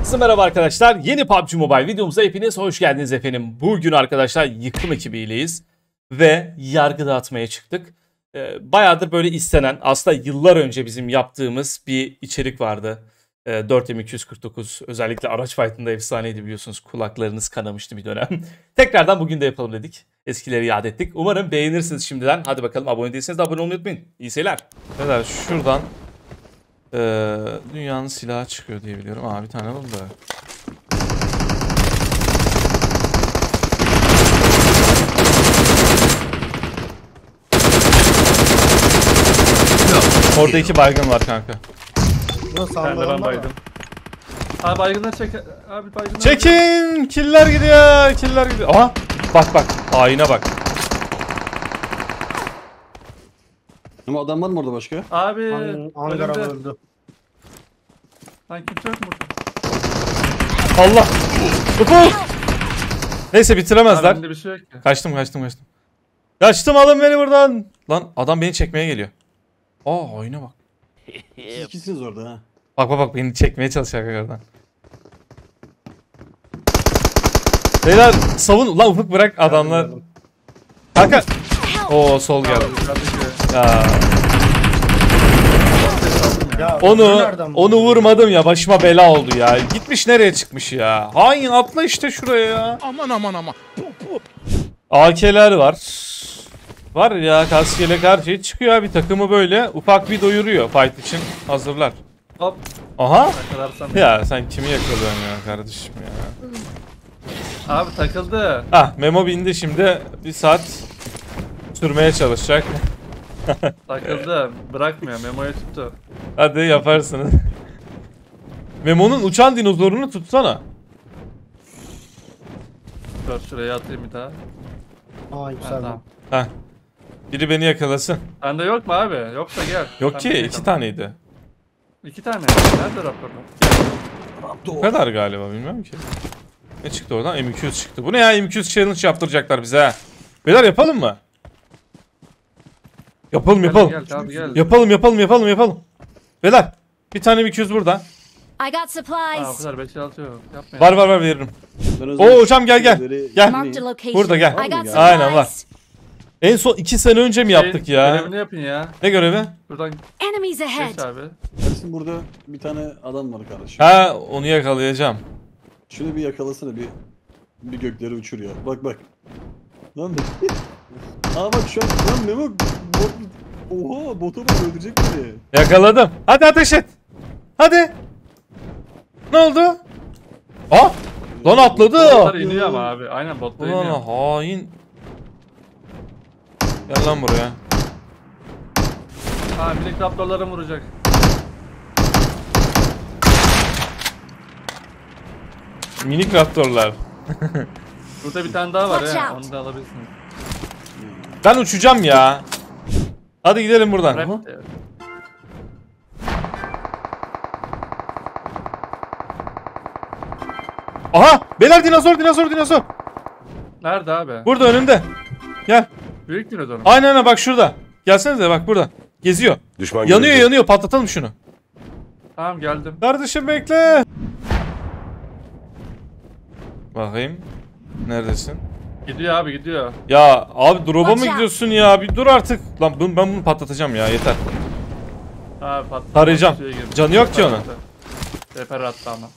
Herkese merhaba arkadaşlar. Yeni PUBG Mobile videomuza hepiniz hoş geldiniz efendim. Bugün arkadaşlar yıkım ekibiyleyiz ve yargı dağıtmaya çıktık. Bayağıdır böyle istenen, aslında yıllar önce bizim yaptığımız bir içerik vardı. 4M249 özellikle araç fight'ında efsaneydi, biliyorsunuz. Kulaklarınız kanamıştı bir dönem. Tekrardan bugün de yapalım dedik. Eskileri yad ettik. Umarım beğenirsiniz şimdiden. Hadi bakalım, abone değilseniz de abone olmayı unutmayın. İyi seyirler. Arkadaşlar şuradan dünyanın silahı çıkıyor diye biliyorum. Aa, bir tane alalım da. Orada iki baygın var kanka. Ben baydım. Abi baygınlar çek. Abi baygınlar. Çekin! Killer gidiyor. Killer gidiyor. Aha! Bak. Haine bak. Ama adam var mı orada başka? Abi Ankara öldü. Lan kimse yok mu? Allah! Ufuk! Neyse bitiremezler. Bende bir şey yok ya. Kaçtım. Kaçtım, alın beni buradan. Lan adam beni çekmeye geliyor. Aa, haine bak. Siz ikisiniz orada ha. Bak beni çekmeye çalışacak oradan. Beyler savun. Lan Ufuk bırak adamlar. Kanka. Oo, sol geldi. Ya. Onu vurmadım ya, başıma bela oldu ya. Gitmiş nereye çıkmış ya. Hain, atla işte şuraya ya. Aman. AK'ler var. Var ya, kaskele karşı çıkıyor abi, takımı böyle ufak bir doyuruyor, fight için hazırlar. Hop. Aha. Yakalarsam. Ya sen kimi yakalıyorsun ya kardeşim ya. Abi takıldı. Ah, Memo bindi şimdi, bir saat sürmeye çalışacak. Takıldı. Bırakmıyor. Memo'yu tuttu. Hadi yaparsınız. Memo'nun uçan dinozorunu tutsana. Dur şuraya atayım bir daha. Aa, güzel. Tamam. Heh. Biri beni yakalasın. Sende yok mu abi? Yoksa gel. Yok Ben ki, bir 2 taneydi. 2 tane. Nerede raporlar? Bu kadar galiba, bilmiyorum ki. Ne çıktı oradan? M200 çıktı. Bu ne ya? M200 challenge yaptıracaklar bize ha. Beyler yapalım mı? Yapalım. Gel abi gel. Yapalım. Beyler bir tane M200 burada. I got Aa, o supplies. kadar 5 6 yok. Yapma. Var veririm. Ben o Oo zaman hocam gel. Gel. Marked a location. Burada gel. I got Aynen, var. supplies. En son 2 sene önce mi yaptık ya? Görevini yapın ya. Ne görevi? Buradan Enemies ahead. geç abi. Ersin burada bir tane adam var kardeşim. Ha, onu yakalayacağım. Şunu bir yakalasana, bir gökleri uçur ya. Bak. Lan aa bak şu an lan Memo bot, oha bota bak, öldürecek beni. Yakaladım. Hadi ateş et. Hadi. Ne oldu? Aa! Lan atladı. Botlar iniyor ama abi. Aynen botlar Ulan iniyor. hain. Gel lan buraya. Ha, minik raptorlara vuracak. Minik raptorlar. Burada bir tane daha var Watch ya. out. Onu da alabilirsiniz. Ben uçacağım ya. Hadi gidelim buradan. Rap. Aha! Beyler dinozor. Nerede abi? Burada önümde. Gel. Büyük dinozor mu? Aynen bak şurada. Gelsenize bak burada. Geziyor. Düşman Yanıyor. Patlatalım şunu. Tamam geldim. Kardeşim bekle. Bakayım. Neredesin? Gidiyor abi gidiyor. Ya abi drop'a mı Watch out. gidiyorsun ya? Bir dur artık. Lan ben bunu patlatacağım ya, yeter. Abi patladı. Tarayacağım. Suya girdi. Canı yok ki onun. Reper attı ama.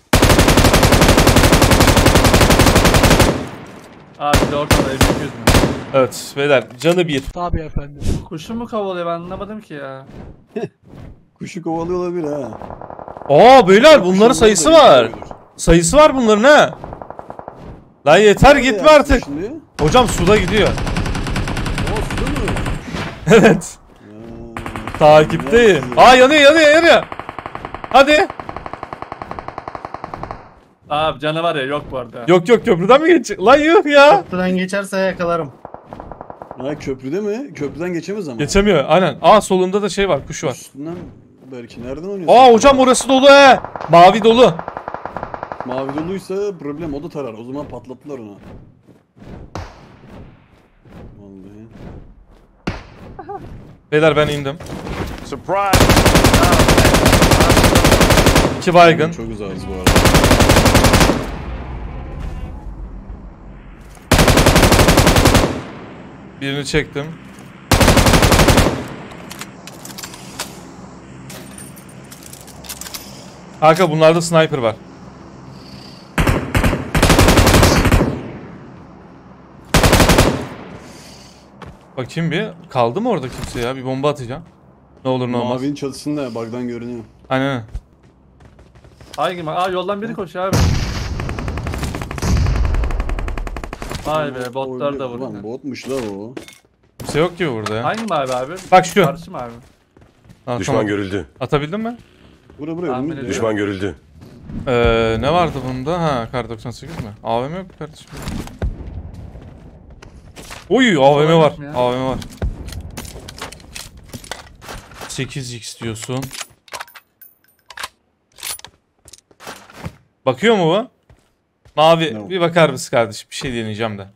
Abi de ortada 200 mü? Evet beyler, canı bir. Tabii efendim. Kuşu mu kovalıyor, ben anlamadım ki ya. Kuşu kovalıyor olabilir ha. Aa beyler, bunların sayısı var. Sayısı var bunların ha. Lan yeter, Nerede gitme ya artık. şimdi? Hocam suda gidiyor. Aa suda mı? Evet. Takipteyim. Aa yanıyor. Hadi. Abi canavar ya, yok bu arada. Yok köprüden mi geçecek? Lan yok ya. Köprüden geçerse yakalarım. Ha köprüde mi? Köprüden geçemez ama. Geçemiyor aynen. Aa solunda da şey var, kuş var. Üstünden belki nereden oynuyorsun? Aa hocam orası dolu he. Mavi dolu. Mavi doluysa problem, o da tarar. O zaman patlattılar onu. Vallahi. Beyler ben indim. Surprise! 2 baygın. Çok uzağız bu arada. Birini çektim. Kanka bunlarda sniper var. Bakayım bir. Kaldı mı orada kimse ya? Bir bomba atacağım. Ne olur ne olmaz. Mavinin çatısında bug'dan görünüyor. Aynen. Hangi Aa yoldan biri koşuyor abi. Vay be botlar da Ulan vuruyor. botmuş la o. Kimse yok gibi burada ya. Hangi mavi abi? Bak şu. Karşı mavi. Ha, Düşman tamam. görüldü. Atabildin mi? Buraya Tahmin önümüzde. ediyorum. Düşman görüldü. Ne vardı bunda? Ha, kar 98 mi? AVM yok kardeşim. Oy, AVM var. ya. AVM var. 8x diyorsun. Bakıyor mu bu? Mavi, No. bir bakar mısın kardeşim? Bir şey deneyeceğim de.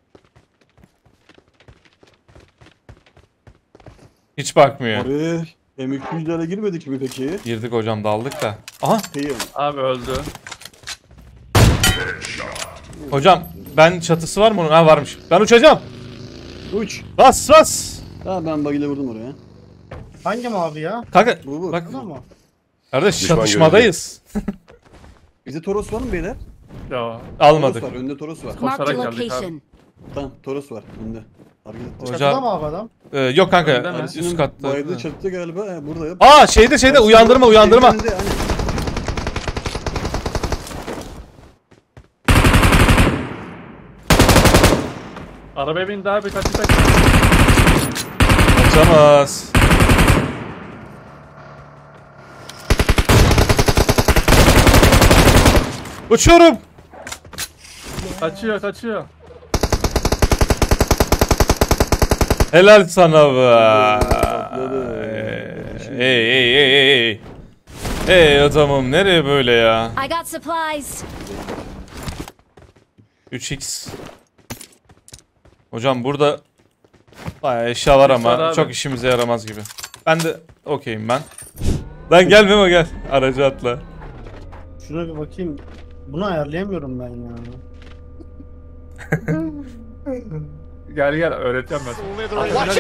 Hiç bakmıyor. Oraya M200'lere girmedik mi peki? Girdik hocam, daldık da. Aha, Hayır. Abi öldü. hocam ben çatısı var mı onun? Ha, varmış. Ben uçacağım. Uç. Bas bas. Ha ben bug'ile vurdum oraya. Hangi mavi ya? Kanka Bu. bak Burada mı? kardeş, Düşman çatışmadayız. Bizde Toros var mı beyler? Yo. Almadık. Toros var. Önde Toros var. Marked a Koşarak geldik location. Tamam Toros var. Önde. Hareket et. Hocam- Çatıda mı abi adam? Yok kanka, Öyle mi? üst Ersin'in katta. bayıldığı çatıda galiba. He, burada yap. Aa, şeyde uyandırma. Önünde, hani. Arabaya bindi abi kaç. Kaçamaz. Uçuyorum. Kaçıyor. Helal sana be. Patladı. Hey. Hey adamım, nereye böyle ya? I got supplies. 3x. Hocam burada bayağı eşya var ama abi. çok işimize yaramaz gibi. Ben de okeyim ben. Lan gel Memo, gel. Aracı atla. Şuna bir bakayım. Bunu ayarlayamıyorum ben ya. Gel öğreteceğim ben.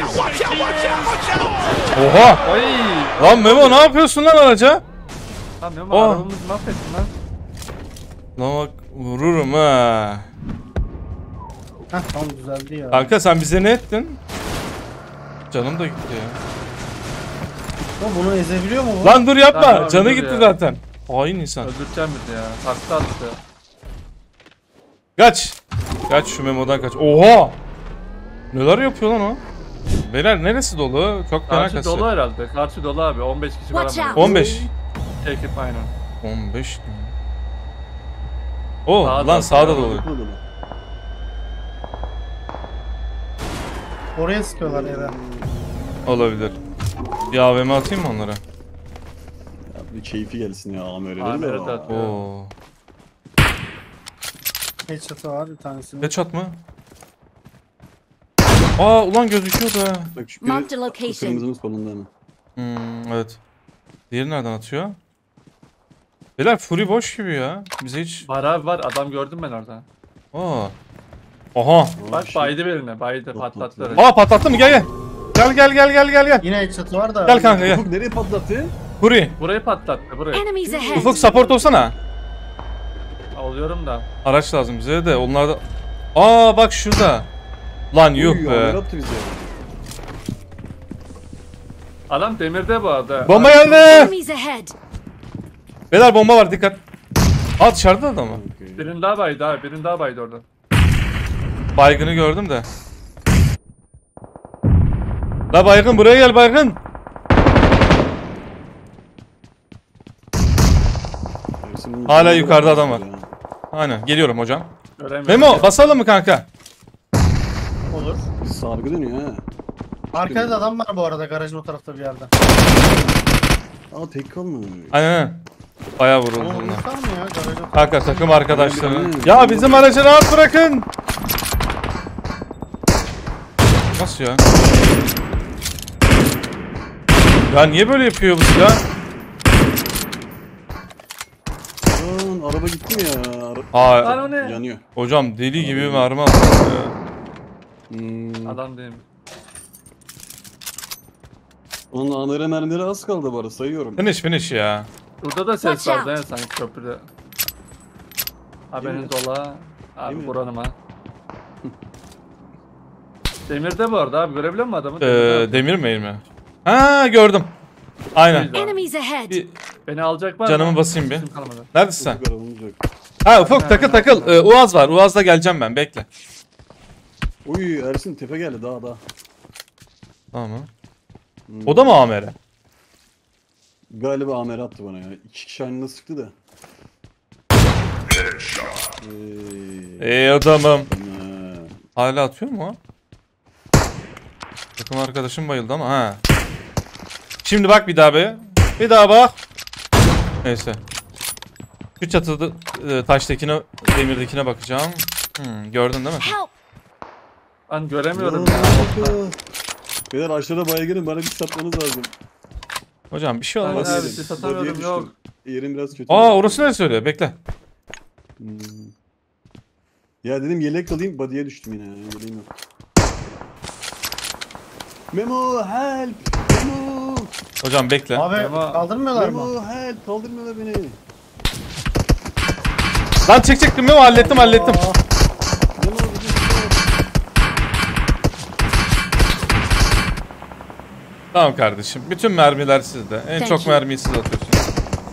Oha! Oy. Lan Memo, ne yapıyorsun lan araca? Lan ne Oh. arabamızı mahvettin lan. Lan bak, vururum ha. Heh tamam düzeldi ya. Kanka sen bize ne ettin? Canım da gitti ya. O bunu ezebiliyor mu bu? Lan dur yapma. Lan, Canı dur gitti ya. zaten. Hain insan. Öldüreceğim bizi ya. Takla attı. Kaç. Kaç şu Memo'dan kaç. Oha. Neler yapıyor lan o? Beyler neresi dolu? Çok fena Karşı kasıyor. dolu herhalde. Karşı dolu abi. 15 kişi Watch falan. out. 15. Ekip aynen. 15 mi? Oo Sağda, lan sağda sağda. dolu. Burada da. Oraya sıkıyorlar eve. Olabilir. Bir AVM atayım mı onlara? Ya bir keyfi gelsin ya AMR'leri AMR'leri de de. atıyor. Oo. Headshot'ı var bir tanesinin. Headshot mı? Aa ulan gözüküyordu ha. Bak şu Marked biri a location. kırmızının solunda hemen. Evet. Diğeri nereden atıyor? Beyler Fury boş gibi ya. Bize hiç... Var abi var. Adam gördüm ben orada. Aa. Aha. Bak Şey- baydı birine. Baydı patlattı. patladı. aracı. Aa patlattı mı? Gel. Gel. Yine headshot'ı var da. Gel kanka gel. Ufuk nereye patlattı? Fury. Burayı patlattı burayı. Enemies ahead. Ufuk support olsana. Oluyorum da. Araç lazım bize de. Onlar da... Aa bak şurada. Lan yuh Uy, be. AMR attı bize. Adam demirde bu arada. Bomba geldi. Enemies ahead. Beyler bomba var, dikkat. Aa dışarıda adam mı? Birini daha baydı abi. Birini daha baydı orada. Baygını gördüm de. La baygın, buraya gel baygın. Ersin'in Hala solunda yukarıda da adam var. ya. Aynen geliyorum hocam. Göremiyorum. Memo basalım mı kanka? Olur. Sargı dönüyor ha. Arkada da adam var bu arada garajın o tarafta bir yerde. Aa tek kalmış. Aynen. Bayağı vuruldu Ama bunlar. vurmuşlar mı ya garajın? Kanka takım arkadaşları. Aynen. Ya bizim aracı rahat bırakın. Nasıl ya? Ya niye böyle yapıyor bu silah? Lan araba gitti mi ya? Aa, Lan o ne? Yanıyor. hocam deli gibi mermi aldı. Adam değil mi? Onun AMR mermileri az kaldı bari sayıyorum. Finish ya. Burada da ses Watch vardı ya sanki köprüde. Haberiniz ola. Değil Abi mi? buranım ha. Demirde bu arada abi görebiliyor musun adamı? Demir mi? Ha gördüm. Aynen. Enemies ahead. Bir Beni alacak var canımı mı? basayım bir. İsim kalmadı. Neredesin sen? Ufuk arabamız yok. Ha Ufuk takıl. Uaz var. Uaz'da geleceğim ben. Bekle. Uy Ersin tepe geldi daha. Tamam. O da mı AMR? Galiba AMR attı bana ya. 2 kişi aynı sıktı da. Adamım. Ha. Hala atıyor mu o? Takım arkadaşım bayıldı ama ha. Şimdi bak bir daha be. Bir daha bak. Neyse. Şu çatıda taştakine, demirdekine bakacağım. Gördün değil mi? Help. Ben göremiyorum Ya, ya. Beyler aşağıda baygınım bana bir satmanız lazım. Hocam bir şey Ben olmaz. abi Yerim. siz satamıyorum, Body'ye yok. düştüm. Yerim biraz kötü. Aa orası ne söylüyor? Bekle. Ya dedim yelek alayım body'ye düştüm yine. Yeleğim yok. Memo help! Memo! Hocam bekle. Abi Ama- kaldırmıyorlar mı? Memo help! Kaldırmıyorlar beni. Lan çekecektim mi? Hallettim. Memo bir de Tamam kardeşim. Bütün mermiler sizde. En Thank çok you. mermiyi siz atıyorsunuz.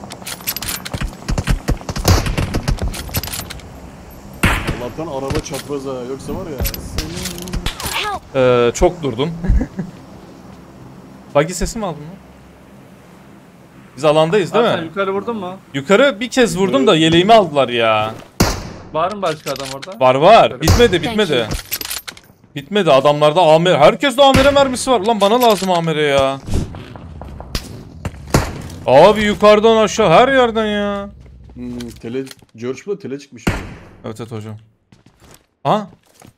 Allah'tan araba çapraz ha. Yoksa var ya. Help. Çok durdum. Buggy sesi mi aldın lan? Biz alandayız değil Abi sen mi? yukarı vurdun mu? Yukarı bir kez vurdum da yeleğimi aldılar ya. Var mı başka adam orada? Var. Bitmedi. Thank you. Bitmedi. Adamlarda AMR. Herkeste AMR mermisi var. Ulan bana lazım AMR ya. Abi yukarıdan aşağı her yerden ya. George Bull'a tele çıkmış. Evet hocam. Ha?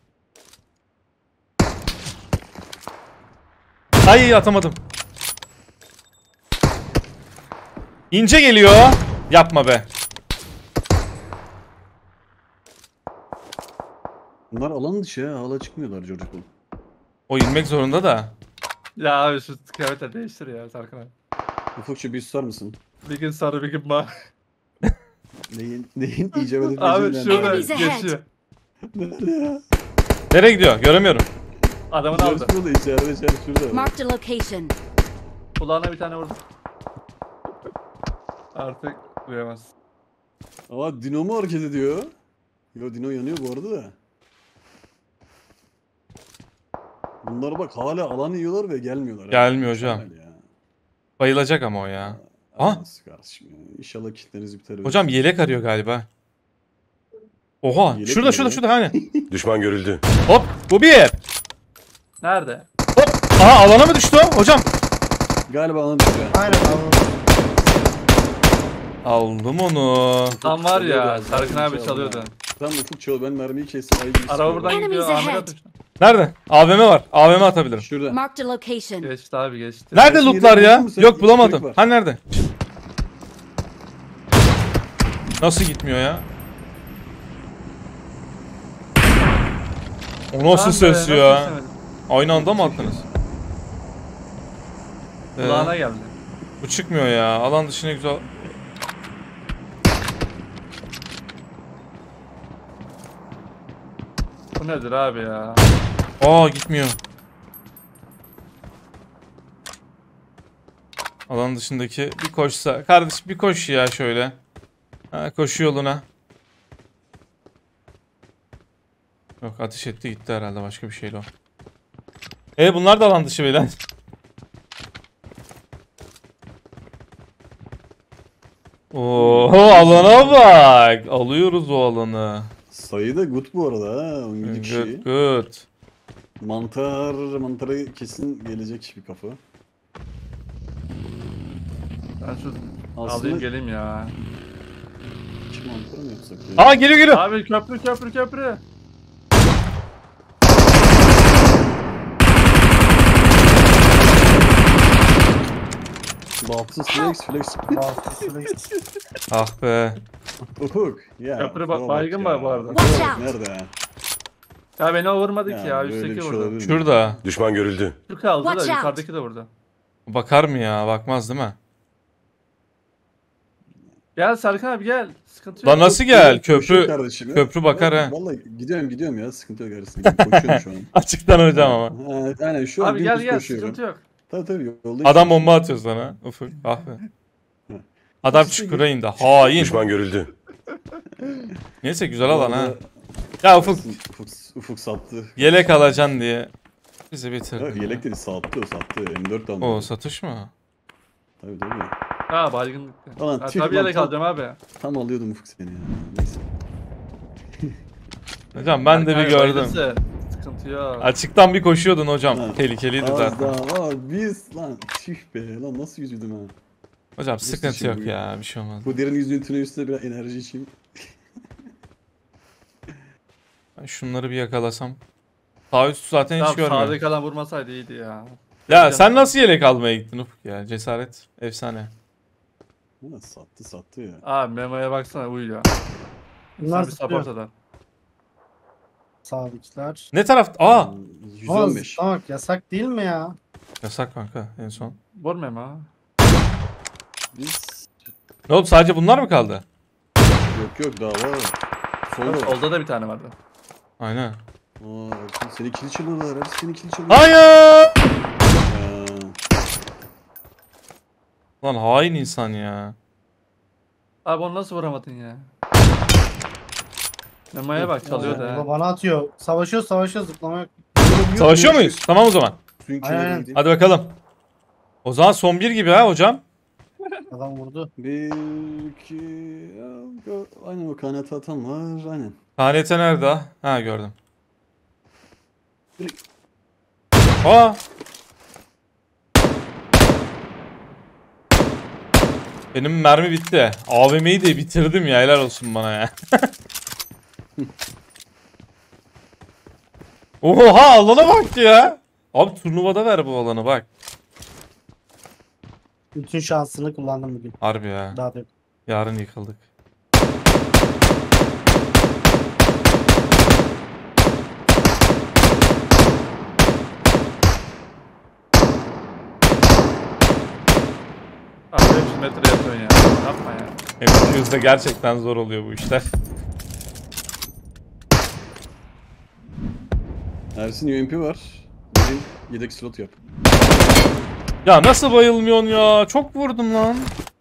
Ay atamadım. İnce geliyor. Yapma be. Bunlar alan dışı ya. Hala çıkmıyorlar George Bull. O inmek zorunda da. Ya abi şu kıyafeti değiştir ya Serkan abi. Ufukçu bir susar mısın? Bir gün sarı bir gün mavi. Neyin icap edip Abi şurada Enemies ahead. geçiyor. Nerede ya? Nereye gidiyor? Göremiyorum. Adamın aldı. George Bull'da içeride şurada. Marked a location. Kulağına bir tane vurdum. Artık duyamaz. Ama Dino mu hareket ediyor? Yo Dino yanıyor bu arada da. Bunlar bak hala alan yiyorlar ve gelmiyorlar. Gelmiyor hocam. Mükemmel ya. Bayılacak ama o ya. Ha? Nasıl kardeşim ya? İnşallah kitleriniz biter. Hocam yelek arıyor galiba. Oha. Yelek Şurada mi şurada ya? şurada hani. Düşman görüldü. Hop. Bu bir. Nerede? Hop. Aha alana mı düştü o? Hocam. Galiba alan düşüyor. Aynen abi. Aldım onu. Tam var ya Çalıyordu, Serkan abi çalıyordu. çalıyordu. Tamam Ufuk çal ben mermiyi kestim. Ay gibi Araba sıkıyorum. buradan gidiyor. Enemies Ahmet ahead. atmış. Nerede? AVM var. AVM atabilirim. Şurada. Marked a location. Geçti abi geçti. Nerede Resim lootlar yedek ya? buldun mu sen? Yok İki bulamadım. çocuk var. Ha nerede? Nasıl gitmiyor ya? O nasıl Lan be, ses nasıl ya? istemedim? Aynı anda mı attınız? Kulağına geldi. Bu çıkmıyor ya. Alan dışına güzel. Bu nedir abi ya? Aa gitmiyor. Alan dışındaki bir koşsa. Kardeş bir koş ya şöyle. Ha, koşu yoluna. Yok ateş etti gitti herhalde başka bir şeyle o. Bunlar da alan dışı beyler. Oho alana bak. Alıyoruz o alanı. Sayı da good bu arada ha. 17 kişi. Good good. Mantara kesin gelecek bir kafa. Ben şu Aslında alayım geleyim ya. iki mantara mı yapsak ya? Aa geliyor. Abi köprü. Bağımsız flex. Bastı, Ah be. Ufuk. Ya. Köprü buna bak baygın ya. var bu arada. Ufuk Watch out. nerede ya? Ya beni o vurmadı ki ya. Böyle Üstteki bir şey vurdu. olabilir mi? Şurada. Düşman görüldü. Şu kaldı da Watch out. yukarıdaki de vurdu. Bakar mı ya? Bakmaz değil mi? Gel Serkan abi gel. Sıkıntı yok. Lan nasıl gel? Koşuyor Köprü kardeşim ya. köprü bakar ha. Vallahi gidiyorum ya, sıkıntı yok arasında. Koşuyorum şu an. Açıktan hocam ama. Ha, aynen şu an Abi gel dümdüz gel koşuyorum. sıkıntı yok. Tabii yoldayım. Adam bomba atıyor sana. Ufuk. Ah be. Adam çukura indi. Hain. Düşman görüldü. Neyse güzel alan ha. Ya Ufuk Ufuk sattı. yelek alacaksın diye bizi Ha, bitirdi. yelek dedi, sattı. M4 de aldı. O satış mı? Tabii. Ha baygınlık. Ulan Ha, tüh tabii lan, yelek tam- alacağım abi. Tam alıyordum Ufuk seni ya. Neyse. Hocam ben de bir Serkan abi gördüm. bayılırsa Sıkıntı yok. Açıktan bir koşuyordun hocam. Ha. Tehlikeliydi Az zaten. daha var biz lan tüh be lan, nasıl yüzüdüm ha. Hocam sıkıntı için yok bu ya. Bir şey olmaz. Bu derin yüzüntüne üstüne biraz enerji içeyim. Ben şunları bir yakalasam. Sağ üstü zaten hiç Tamam görmüyorum. sağdaki alan vurmasaydı iyiydi ya. Ya sen nasıl yelek almaya gittin Ufuk ya? Cesaret. Efsane. Ha, sattı ya. Abi memoya baksana uyuyor. Bunlar Sen bir zıplıyor. support adam. Sağdakiler. Ne taraf? Aa! Hmm, Ama 115. zıplamak yasak değil mi ya? Yasak kanka en son. Vur memo. Biz Ne oldu? Sadece bunlar mı kaldı? yok daha var. Solda var. Solda da bir tane vardı. Aynen. Aa, Ersin, seni kill çalıyorlar. Ersin, seni kill çalıyorlar. Hayır! Ya. Lan hain insan ya. Abi onu nasıl vuramadın ya? Memoya bak çalıyor da. Bu ha. bana atıyor. Savaşıyor zıplama yok. Savaşıyor muyuz? Tamam o zaman. Suyun Aynen. kenarına gideyim. Hadi bakalım. O zaman son bir gibi ha hocam. Adam vurdu. 1, 2, aynen o kanat atan var, aynen. KNT nerede? Ha gördüm. Aa! Benim mermi bitti. AVM'yi de bitirdim ya, helal olsun bana ya. Oha alana bak ya. Abi turnuvada ver bu alanı bak. Bütün şansını kullandım bugün. Harbi ya. Daha da yok. Yarın yıkıldık. Abi 500 metre yapıyorsun ya. Yapma ya. M200'de gerçekten zor oluyor bu işler. Ersin UMP var. Benim yedek slot yap. Ya nasıl bayılmıyorsun ya? Çok vurdum lan.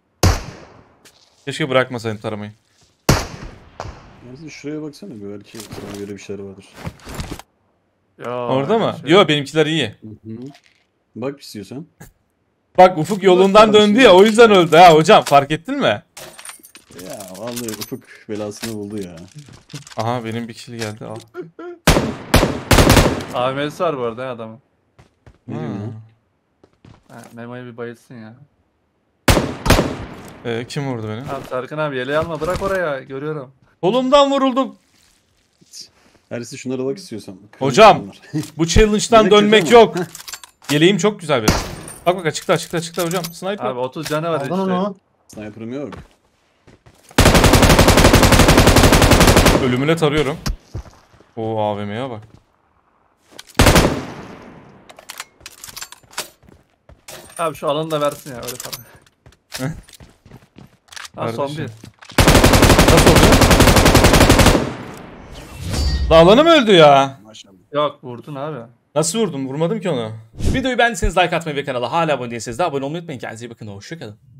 Keşke bırakmasaydım taramayı. Ersin şuraya baksana, belki sana göre bir şeyler vardır. Yo, Orada mı? şey- Yo benimkiler iyi. Hı hı. Bak istiyorsan. Bak Ufuk yolundan döndü ya, o yüzden öldü ha hocam, fark ettin mi? Ya vallahi Ufuk belasını buldu ya. Aha benim bir kill geldi al. AVM'si var bu arada ya adamın. Ne diyorsun lan? Ha, memoyu bir bayılsın ya. Kim vurdu beni? Abi Serkan abi yeleği alma bırak oraya görüyorum. Kolumdan vuruldum. Ersin şunlara bak istiyorsan. Hocam. Bunlar. Bu challenge'dan Yelek dönmek kötü ama. yok. Yeleğim çok güzel benim. Bak açıkta hocam. Sniper. Abi 30 canı var Aldın işte. onu. Sniper'ım yok. Ölümüne tarıyorum. O AVM'ye bak. Abi şu alanı da versin ya öyle para. Ha son Kardeşim. bir. Nasıl oluyor? Dağlanı mı öldü ya? Maşallah. Yok vurdun abi. Nasıl vurdum? Vurmadım ki onu. Videoyu beğendiyseniz like atmayı ve kanala hala abone değilseniz de abone olmayı unutmayın. Kendinize iyi bakın. Hoşçakalın.